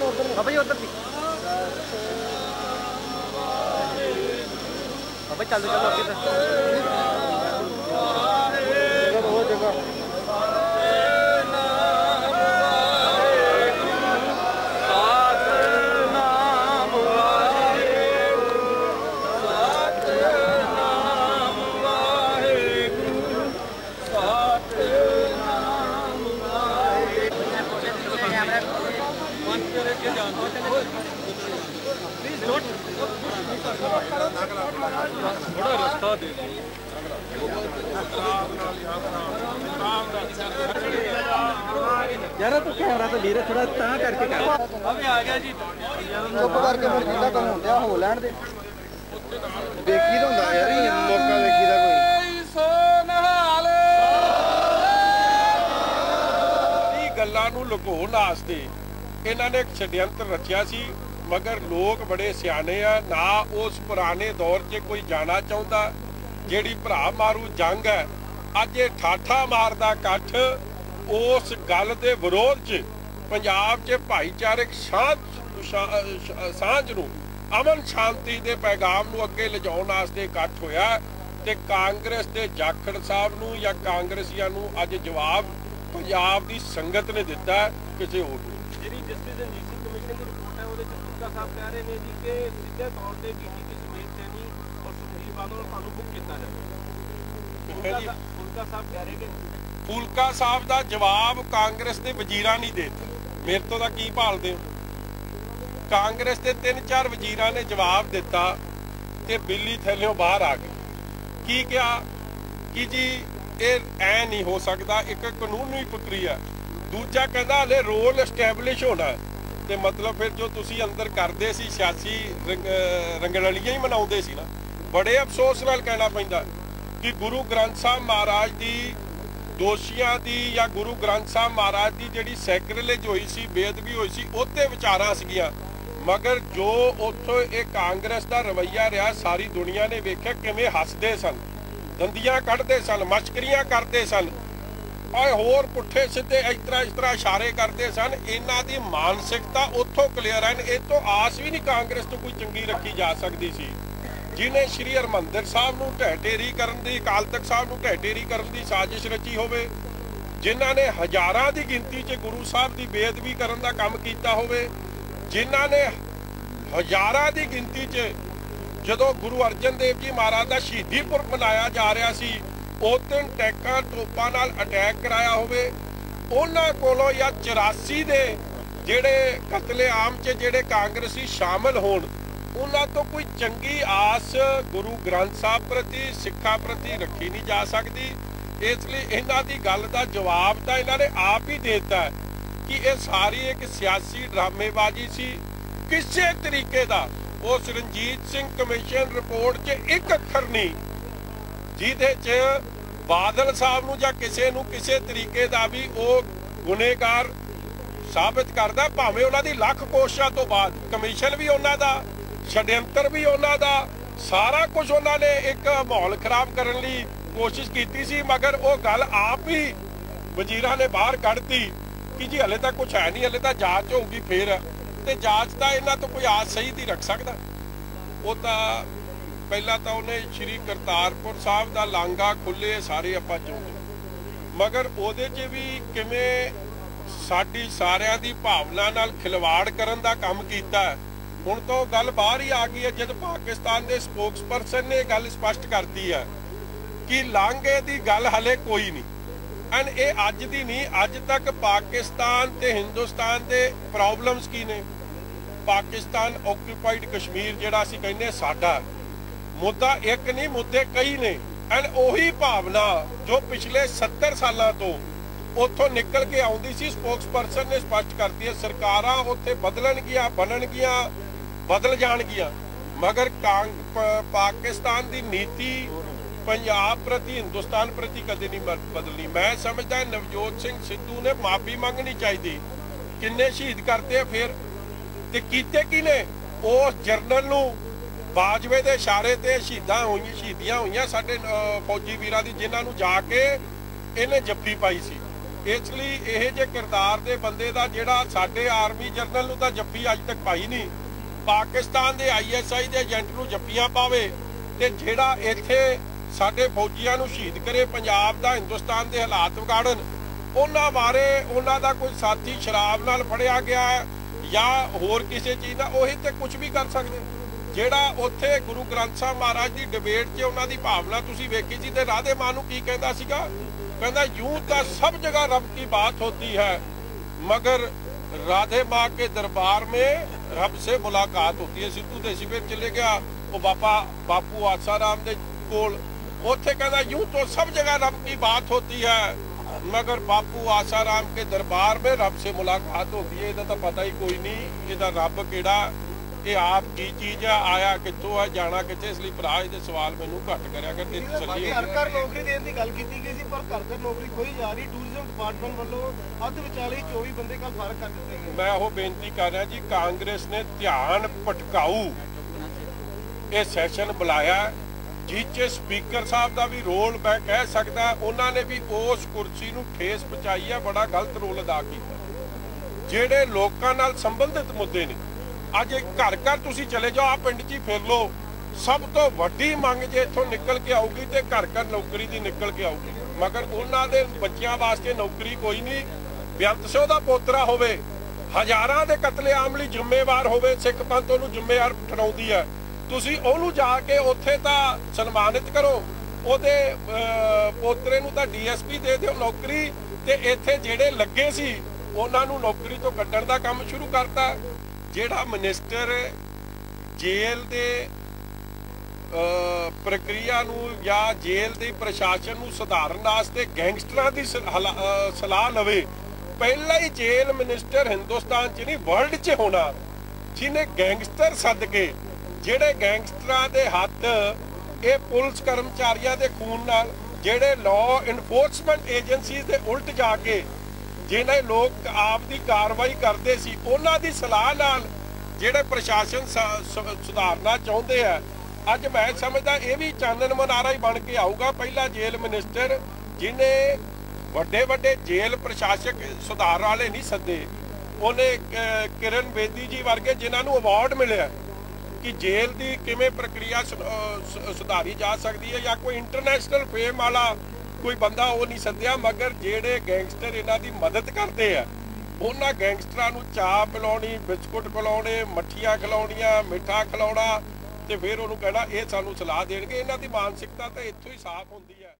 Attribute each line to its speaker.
Speaker 1: बाबा जी उधर बाबा चल चलो जगह थोड़ा रास्ता दे यार तो कैमरा तो लीरे थोड़ा ता करके कर अभी आ गया जी चुप करके मुड़ जिंदा काम होंदया हो लैण दे देखी तो हुंदा यार मौका देखी दा कोई सोनहाल दी गल्लां नूं लुकाउण वास्ते इन्हां ने एक षड्यंत्र रचिया सी मगर लोग बड़े सियाने आ ना उस पुराने दौर च कोई जाना चाहता जिहड़ी भरा मारू जंग है अज ये ठाठा मारदा कट्ठ उस गल दे विरोध च पंजाब च भाईचारक सांझ नूं अमन शांति दे पैगाम नूं अगे लिजाउण वास्ते इकट्ठ होया ते कांग्रेस दे जाखड़ साहब नूं या कांग्रेसियां नूं अज जवाब पंजाब दी संगत ने दिता किसी होर नूं साहब कह रहे हैं जी कि सीधे तौर पर डीजीपी सुमेध सैनी और सुखबीर बादल और बुक किया जाए फुलका साहब कह रहे हैं फुलका साहब का जवाब कांग्रेस के वजीर नहीं देता मेरे तो दा की भालदे हो कांग्रेस के 3-4 वजीरां ने जवाब दिता ते बिल्ली थैलों बाहर आ गई की क्या कि जी ये ऐ नहीं हो सकता एक कानूनी प्रक्रिया दूजा कहता हले रोल एस्टैबलिश होना ते मतलब फिर जो तुसी अंदर करते सी सियासी रंगरलियां ही मनाउंदे सी ना बड़े अफसोस नाल कहना पैंदा कि गुरु ग्रंथ साहब महाराज दी दोषियां दी या गुरु ग्रंथ साहब महाराज दी जिहड़ी सैक्रिलेज होई सी बेअदबी होई सी उत्ते विचारां सीगियां मगर जो उत्थों एक कांग्रेस दा रवैया रहा सारी दुनिया ने वेख्या किवें हसदे सन दंदियां कढ़दे सन मश्करियां करदे सन और होर पुट्ठे सीधे इस तरह इशारे करते सन इन्हां दी मानसिकता उत्थों क्लीयर है ये तो आस भी नहीं कांग्रेस तो कोई चंगी रखी जा सकती सी जिन्हें श्री हरमंदिर साहब नूं ढह ढेरी करन दी अकाल तख्त साहब नूं ढह ढेरी करन दी साजिश रची होवे जिन्हां ने हज़ारां दी गिनती च गुरु साहब दी बेअदबी करन दा काम कीता होवे जिन्हां ने हज़ारां दी गिनती च जदों गुरु अर्जन देव जी महाराज दा शहीदी पुरब मनाया जा रहा सी उस दिन टैंकां तोपां नाल अटैक कराया होवे उन्हां कोलों या 84 दे जिहड़े कतलेआम च जिहड़े कांग्रेसी शामिल होण उन्हां तो कोई चंगी आस गुरु ग्रंथ साहब प्रति सिक्खां प्रति रखी नहीं जा सकती इसलिए इन्हां दी गल दा जवाब तां इन्हां ने आप ही देता है कि यह सारी एक सियासी ड्रामेबाजी सी किसी तरीके दा उस रणजीत सिंह कमीशन रिपोर्ट च एक अखर नहीं जिहदे च बादल साहब नूं जां किसी नूं किसी तरीके दा भी वो गुनेगार साबित करदा भावें उन्हां दी लख कोशिशां तो बाद कमीशन भी उन्हां दा षड्यंत्र भी उन्हां दा सारा कुछ उन्हां ने एक माहौल खराब करन लई कोशिश कीती सी मगर वो गल आप ही वजीरां ने बाहर कढ़ती कि जी हले तक कुछ है नहीं हले तां जांच होगी फिर ते जांच तां इन्हां तो कोई आस सही दी रख सकदा वो तां पहला तो उन्हें श्री करतारपुर साहब का लांघा खुले सारे आपां चाहुंदे मगर उहदे च भी किवें साडी सारियां दी भावना नाल खिलवाड़ करन दा काम कीता हुण तो गल बाहर ही आ गई है जद पाकिस्तान के स्पोक्सपर्सन ने गल स्पष्ट करती है कि लांघे की गल हले कोई नहीं एंड ये अज दी नहीं अज तक पाकिस्तान ते हिंदुस्तान के प्रॉब्लम्स की ने पाकिस्तान ऑक्यूपाइड कश्मीर जिहड़ा असीं कहने साडा मुद्दा एक नहीं मुद्दे कई ने एंड उही भावना जो पिछले 70 सालों तो उतों निकल के आउंदी सी स्पोक्सपर्सन ने स्पष्ट करती है सरकारां उत्थे बदलणगियां बनणगियां बदल जाणगियां मगर पाकिस्तान की नीति पंजाब प्रति हिंदुस्तान प्रति कदे नहीं बदलनी मैं समझदा नवजोत सिंह सिद्धू ने माफी मंगनी चाहिए किन्ने शहीद करते फिर ते कीते किने उस जरनल नूं बाजवे के इशारे ते शहीदियां हुई साडे फौजी वीरां दी जिन्हां नूं जाके इन्हें जफ्फी पाई सी इसलिए यह जे किरदार दे बंदे दा जिहड़ा साडे आर्मी जनरल नूं तां जप्फी अज तक पाई नहीं, पाकिस्तान दे ISI दे एजेंट नूं जप्फियां पावे ते जिहड़ा इत्थे साडे फौजियां नूं शहीद करे, पंजाब दा हिंदुस्तान दे हालात विगाड़न, उन्हां बारे उन्हां दा कोई साथी शराब नाल फड़िया गया है या होर किसी चीज़ दा, ओही ते कुछ भी कर सकदे। जिहड़ा उत्थे गुरु ग्रंथ साहब महाराज की डिबेट 'च उन्हां दी भावना तुसीं वेखी सी ते राधे मां नूं की कहंदा सीगा, कहंदा यूं तां सब जगह रब की बात होती है मगर राधे माँ के दरबार में रब से मुलाकात होती है। सिद्धू देसी फिर चले गया वो बापू आसाराम दे कोल, उत्थे कहंदा यूं तो सब जगह रब की बात होती है मगर बापू आसाराम के दरबार में रब से मुलाकात होती है। इहदा तां पता ही कोई नहीं, इहदा रब किहड़ा, ये आप की चीज है, आया कित्थों है, जाना कित्थे। इसलिए भरा इहदे सवाल मैनूं घट करिया कर, तेरी तसल्ली
Speaker 2: घर नौकरी देने की गल कीती गई सी, पर घर नौकरी खोई जा रही। टूरिज्म डिपार्टमेंट वालों अध विचाले 24 बंदे कल फारग कर दिते गए।
Speaker 1: मैं वो बेनती कर रहा जी, कांग्रेस ने ध्यान भटकाऊ ये सैशन बुलाया जिस स्पीकर साहब का भी रोल मैं कह सकता, उन्होंने भी उस कुर्सी नूं ठेस पहुंचाई है, बड़ा गलत रोल अदा किया। जिहड़े लोकां नाल संबंधित मुद्दे ने अज घर घर तुसीं चले जाओ, आ पिंड 'च ही फिर लो, सब तो वड्डी मंग जे इत्थों निकल के आऊगी तो घर घर नौकरी दी निकल के आऊगी, मगर उन्हां दे बच्चियां वास्ते नौकरी कोई नहीं। बेअंत सिंह दा पोतरा होवे, हज़ारां दे कतलेआम लई जिम्मेवार होवे, सिख पंथ उहनूं जिम्मेवार ठहराउंदी है, तुसीं उहनूं जाके उत्थे तां सन्मानित करो, ਉਹਦੇ ਪੋਤਰੇ ਨੂੰ ਤਾਂ DSP ਦੇ ਦਿਓ ਨੌਕਰੀ, ਤੇ ਇੱਥੇ ਜਿਹੜੇ ਲੱਗੇ ਸੀ ਉਹਨਾਂ ਨੂੰ ਨੌਕਰੀ ਤੋਂ ਕੱਢਣ ਦਾ ਕੰਮ ਸ਼ੁਰੂ ਕਰਤਾ। ਜਿਹੜਾ ਮਿਨਿਸਟਰ ਜੇਲ੍ਹ ਦੇ ਪ੍ਰਕਿਰਿਆ ਨੂੰ ਜਾਂ ਜੇਲ੍ਹ ਦੇ ਪ੍ਰਸ਼ਾਸਨ ਨੂੰ ਸੁਧਾਰਨ ਵਾਸਤੇ ਗੈਂਗਸਟਰਾਂ ਦੀ ਸਲਾਹ ਲਵੇ, ਪਹਿਲਾ ਹੀ ਜੇਲ੍ਹ ਮਿਨਿਸਟਰ ਹਿੰਦੁਸਤਾਨ 'ਚ ਨਹੀਂ ਵਰਲਡ 'ਚ ਹੋਣਾ ਜਿਹਨੇ ਗੈਂਗਸਟਰ ਸੱਦ ਕੇ, ਜਿਹੜੇ ਗੈਂਗਸਟਰਾਂ ਦੇ ਹੱਥ ਇਹ ਪੁਲਿਸ ਕਰਮਚਾਰੀਆਂ ਦੇ ਖੂਨ ਨਾਲ, ਜਿਹੜੇ ਲਾਅ ਇਨਫੋਰਸਮੈਂਟ ਏਜੰਸੀਜ਼ ਦੇ ਉਲਟ ਜਾ ਕੇ ਜਿਹਨੇ ਲੋਕ ਆਪ ਦੀ ਕਾਰਵਾਈ ਕਰਦੇ ਸੀ, ਉਹਨਾਂ ਦੀ ਸਲਾਹ ਨਾਲ ਜਿਹੜੇ ਪ੍ਰਸ਼ਾਸਨ ਸੁਧਾਰਨਾ ਚਾਹੁੰਦੇ ਆ, ਅੱਜ ਮੈਂ ਸਮਝਦਾ ਇਹ ਵੀ ਚਾਨਣ ਮਨਾਰਾ ਹੀ ਬਣ ਕੇ ਆਊਗਾ। ਪਹਿਲਾ ਜੇਲ੍ਹ ਮਿਨਿਸਟਰ ਜਿਹਨੇ ਵੱਡੇ ਵੱਡੇ ਜੇਲ੍ਹ ਪ੍ਰਸ਼ਾਸਕ ਸੁਧਾਰ ਵਾਲੇ ਨਹੀਂ ਸੱਦੇ, ਉਹਨੇ ਕਿਰਨ ਬੇਦੀ ਜੀ ਵਰਗੇ ਜਿਨ੍ਹਾਂ ਨੂੰ ਅਵਾਰਡ ਮਿਲਿਆ कि जेल की किवें प्रक्रिया सुधारी जा सकती है, या कोई इंटरनेशनल फेम वाला कोई बंदा वो नहीं सद्या, मगर जेडे गैंगस्टर इन्हां दी मदद करते हैं उन्हां गैंगस्टरां नूं चाह पिलाउणी, बिस्कुट पिलाउणे, मठियां खिलाउणियां, मिठा खिलाउणा, ते फिर उहनूं कहना ये सानूं सलाह देणगे। इन्हां दी मानसिकता तां इत्थों ही साफ हुंदी है।